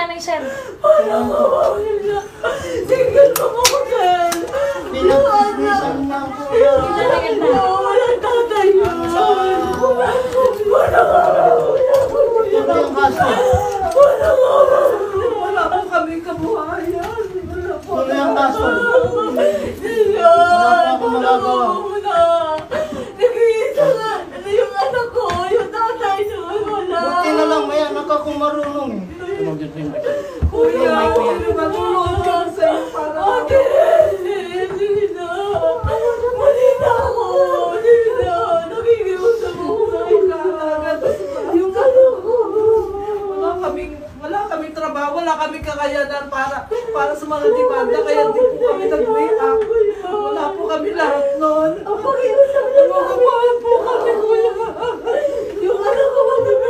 nanay, sir. Tingnan mo ko, sir. Pinag-ismisan na ako. Walang tatay niya. Ito yung kaso. Wala po kami kabuhayan. Tuloy ang kaso. Wala Wala po akong magagawa. Nakikita nga. Yung anak ko, yung tatay niya, wala. Buti na lang may anak akong marunong. Kuya, matulog ka sa'yo para. Ate, hindi na. Mali na ako. Hindi na. Nakikiusap ako sa'yo agad. Yung anak ko. Wala kaming trabaho, wala kaming kakayanan para sa mga demanda, kaya di po kami nag-react. Wala po kami lahat nun. Magkabahan po kami, kuya. Yung anak ko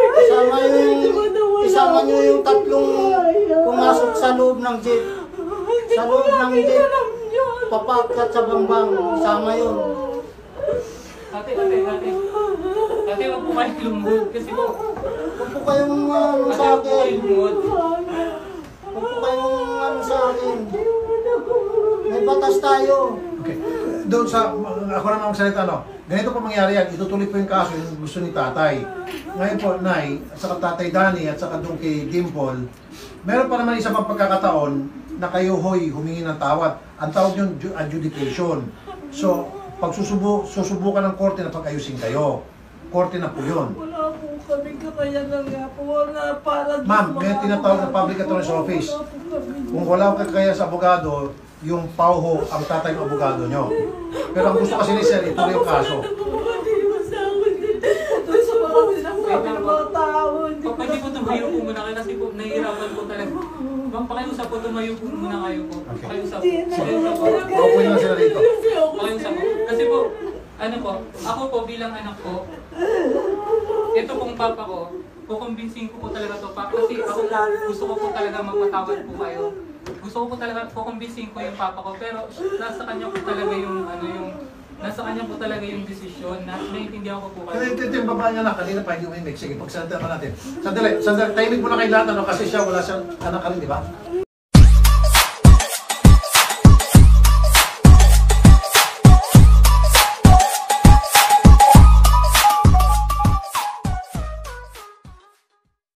Isama nyo yung tatlong pumasok sa loob ng jeep. Sa loob ng jeep. Papakat sa bangbang. Isama yun. Ate, wag po kayo lumod kasi po. Huwag po kayong sa Ate, wag po kayo akin. lumod. Huwag po kayong sa akin. May batas tayo. Okay. Doon sa, ako naman magsalita, ano, ganito po mangyari yan, itutuloy po yung kaso yung gusto ni tatay. Ngayon po, Nay, at saka tatay Danny, at saka doon kay Dimple, meron pa naman isa pang pagkakataon na kayo hoy humingi ng tawad. Ang tawag yung adjudication. So, pag susubukan ng korte na pag-ayusin kayo, korte na po yun. Wala po kami kakayanan nga po. Wala para. Ma'am, may tinatawag na public attorney's office. Kung wala ka kaya sa abogado, yung pauho ang tatay ng abogado nyo. Pero ang gusto kasi ni Sir, ituloy yung kaso. Pwede po tumayo po muna kayo kasi po nahihirapan po talaga. Bang pakiusap po, tumayo po muna kayo po. Pakiusap po. Pakiusap po. Paupo nyo na sila rito. Pakiusap po. Kasi po, ano po, ako po bilang anak ko, ito pong papa ko, kukumbinsin ko po talaga to pa. Kasi ako gusto ko po talaga magpatawad po kayo. Gusto ko po talaga kukumbinsin ko yung papa ko, pero nasa kanya po talaga yung nasa kanya po talaga yung desisyon na naiintindihan ko po kayo. Ito yung babae niya na, kanina pa hindi umimik. Sige, pagsalita pa natin. Sandali, timing mo na kay lahat, ano, kasi siya, wala siyang anak ka rin, di ba?